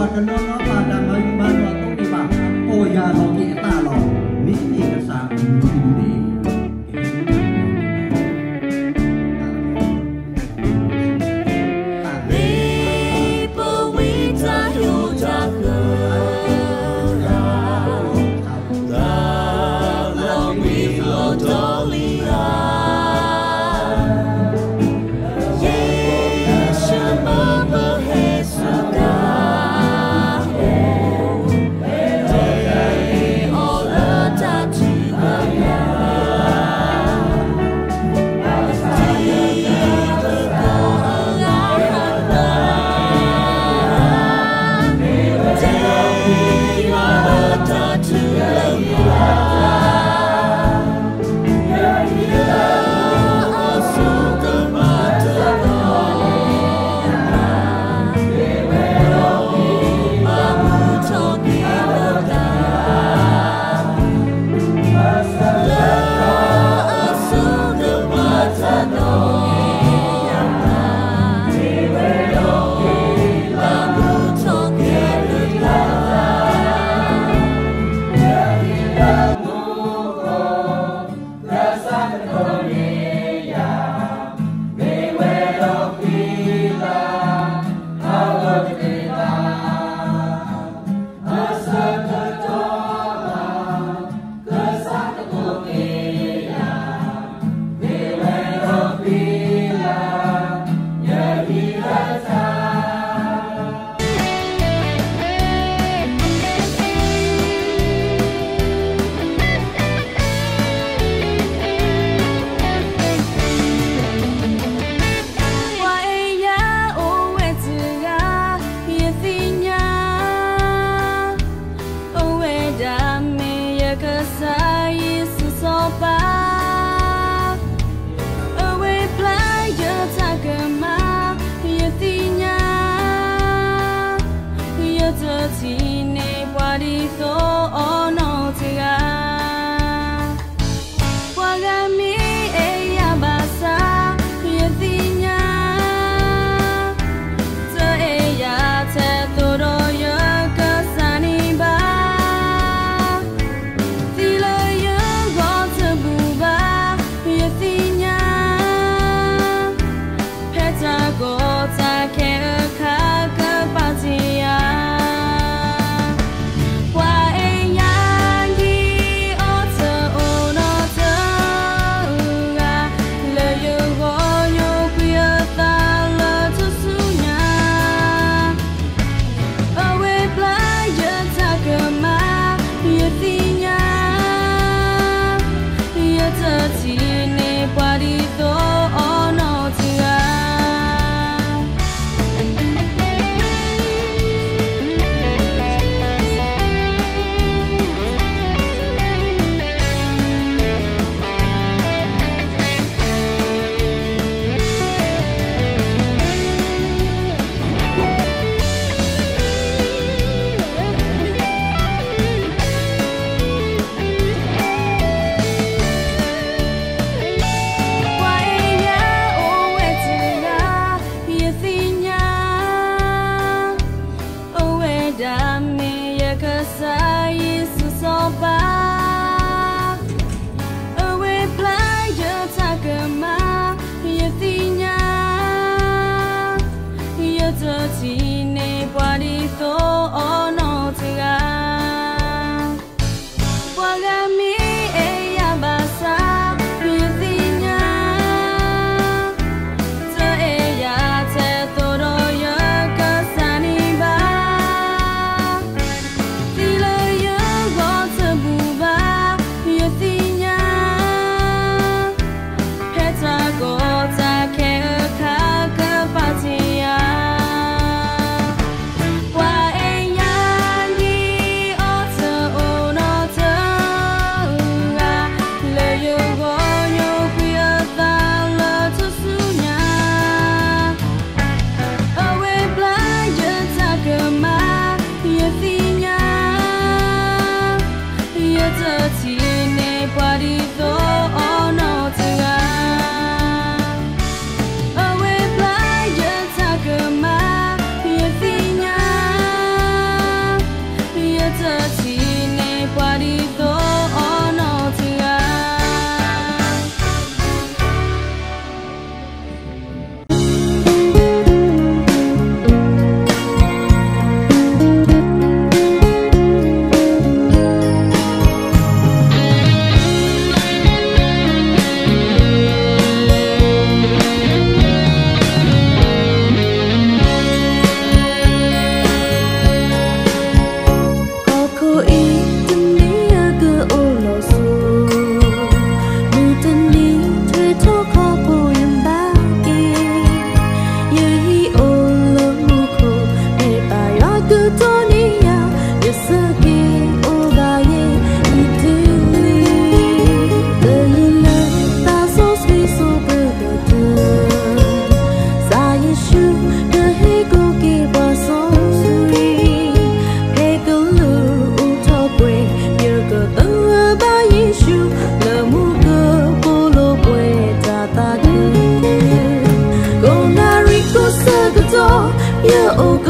กันน้องมาดังเลยบ้านเราต้องมีบ้างโอ้ยาเราเกตาหลอกมิติกษาอยู่ดี Yesus memperhesapkan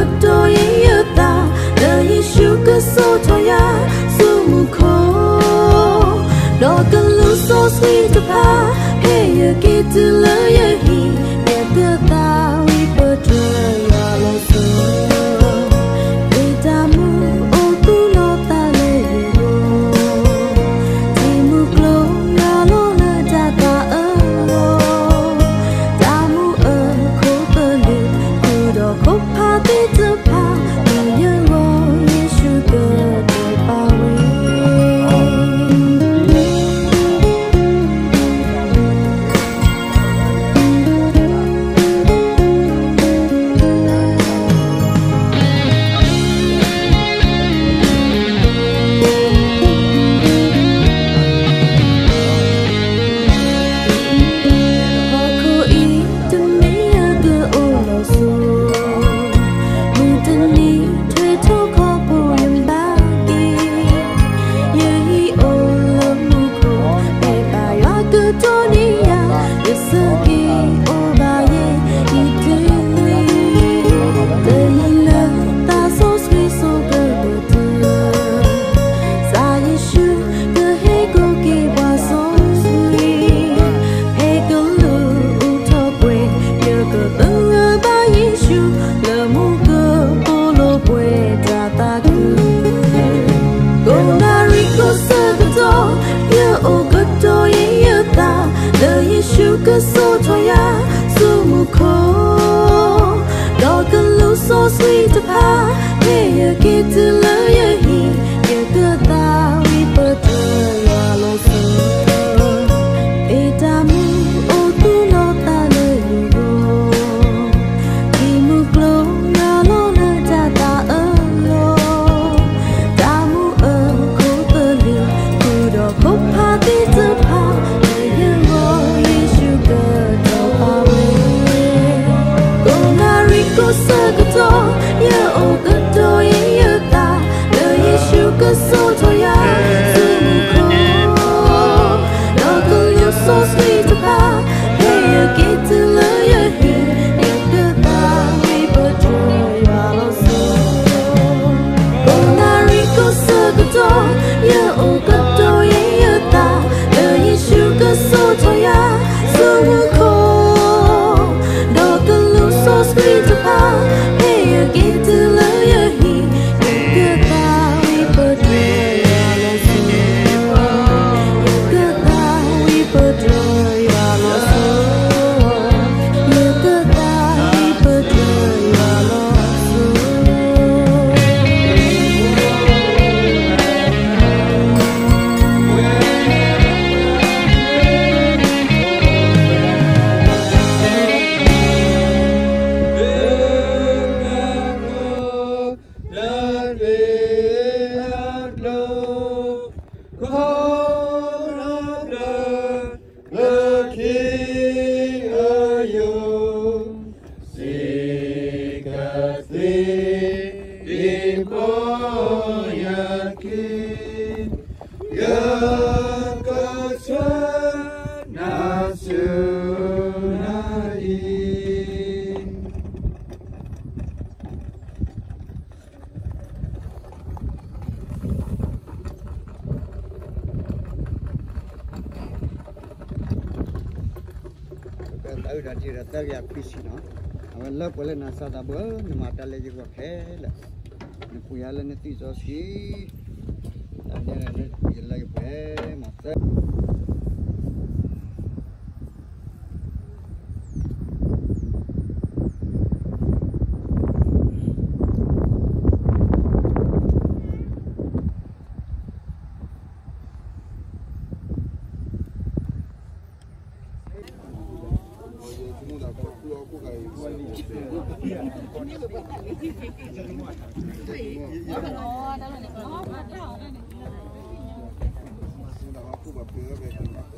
do you da the issue go so toya so muko dog lu so sweet to pa hey you get to love you he get the da we put ya lo so itamu o tu lo ta le yo ti mu klo ya lo la ja ta lo da mu ko pe lu ku do ko pa ti to pa you lo yesu go to pa we Sugar so toya so muko dog lu so sweet to pa hey you get to love you he you good that we put ya lo so itamu o tu lo ta le yo ki mu klo ya lo na ja ta lo da mu ko pe lu ku do ko pa ti to pa go circle ya o good do you da the issue go so to ya so go you so sweet to pa hey you get to love you you good that we put ya lo so go circle ya o good do you da the issue go so to ya so so sweet to pa hey you get to love you he you good that we put ya so you good that we put ya so you good that we put ya so tới đã chỉ là tới gặp phi xí nó, mà lớp của lên là sao ta bữa nhưng mà ta lấy gì qua thế là, nó phụ gia lên nó tí cho xí, ta đây là nó lấy về mà tới. Đó là